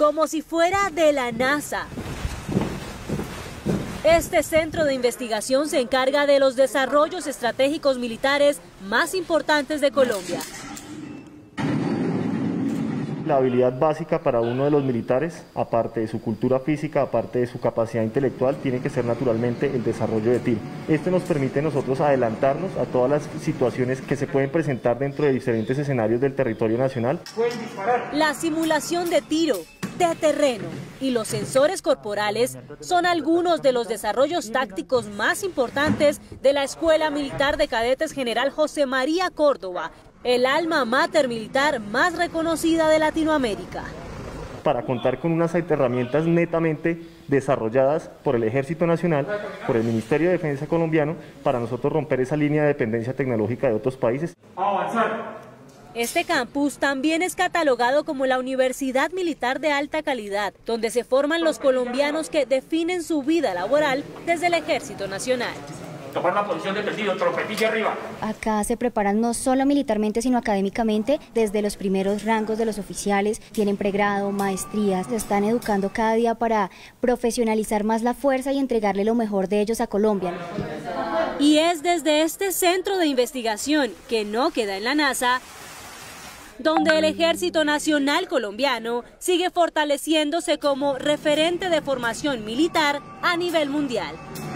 como si fuera de la NASA. Este centro de investigación se encarga de los desarrollos estratégicos militares más importantes de Colombia. La habilidad básica para uno de los militares, aparte de su cultura física, aparte de su capacidad intelectual, tiene que ser naturalmente el desarrollo de tiro. Esto nos permite a nosotros adelantarnos a todas las situaciones que se pueden presentar dentro de diferentes escenarios del territorio nacional. La simulación de tiro, de terreno y los sensores corporales son algunos de los desarrollos tácticos más importantes de la Escuela Militar de Cadetes General José María Córdoba, el alma mater militar más reconocida de Latinoamérica. Para contar con unas herramientas netamente desarrolladas por el Ejército Nacional, por el Ministerio de Defensa colombiano, para nosotros romper esa línea de dependencia tecnológica de otros países. Avanzar. Este campus también es catalogado como la Universidad Militar de Alta Calidad, donde se forman los colombianos que definen su vida laboral desde el Ejército Nacional. Tomar la posición de tendido, trompetilla arriba. Acá se preparan no solo militarmente, sino académicamente, desde los primeros rangos de los oficiales, tienen pregrado, maestrías, se están educando cada día para profesionalizar más la fuerza y entregarle lo mejor de ellos a Colombia. Y es desde este centro de investigación, que no queda en la NASA, donde el Ejército Nacional Colombiano sigue fortaleciéndose como referente de formación militar a nivel mundial.